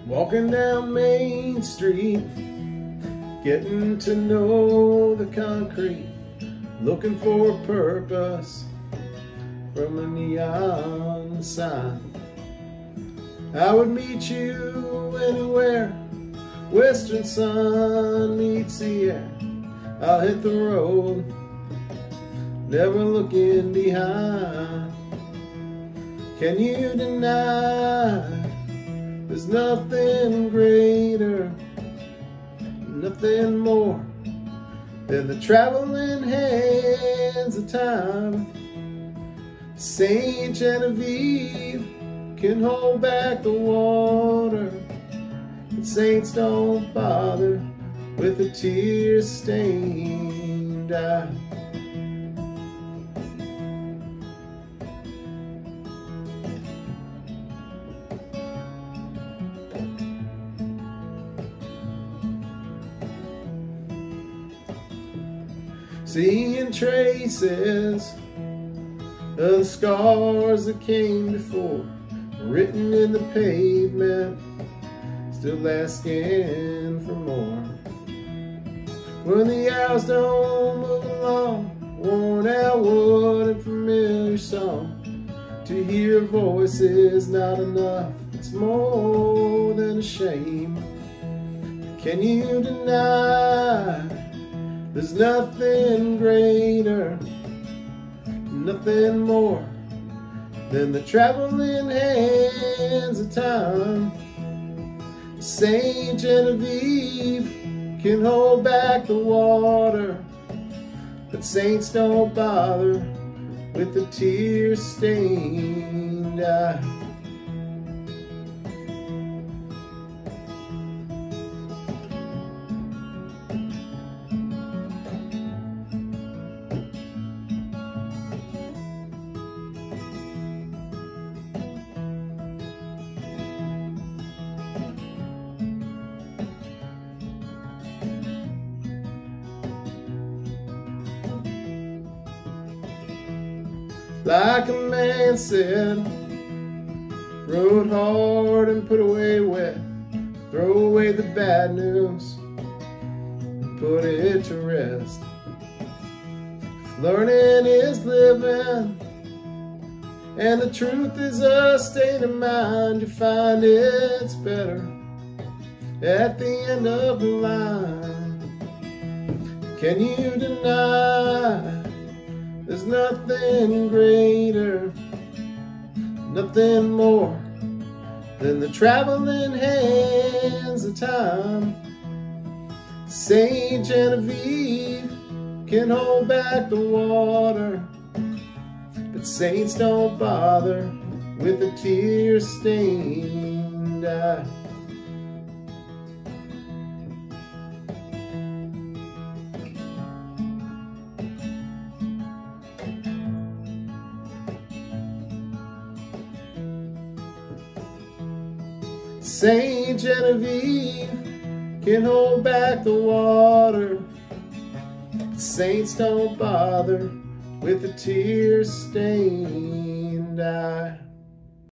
Walking down Main Street, getting to know the concrete, looking for a purpose from a neon sign. I would meet you anywhere, western sun meets the air. I'll hit the road, never looking behind. Can you deny there's nothing greater, nothing more than the traveling hands of time? Saint Genevieve can hold back the water, but saints don't bother with a tear-stained eye. Seeing traces of the scars that came before, written in the pavement, still asking for more. When the hours don't move along, worn out wood and familiar song, to hear a voice is not enough, it's more than a shame. Can you deny there's nothing greater, nothing more than the traveling hands of time? Saint Genevieve can hold back the water, but saints don't bother with the tear-stained eye. Like a man said, rode hard and put away wet, throw away the bad news and put it to rest. If learning is living and the truth is a state of mind, you find it's better at the end of the line. Can you deny there's nothing greater, nothing more than the traveling hands of time? Saint Genevieve can hold back the water, but saints don't bother with a tear-stained eye. Saint Genevieve can hold back the water, but saints don't bother with a tear-stained eye.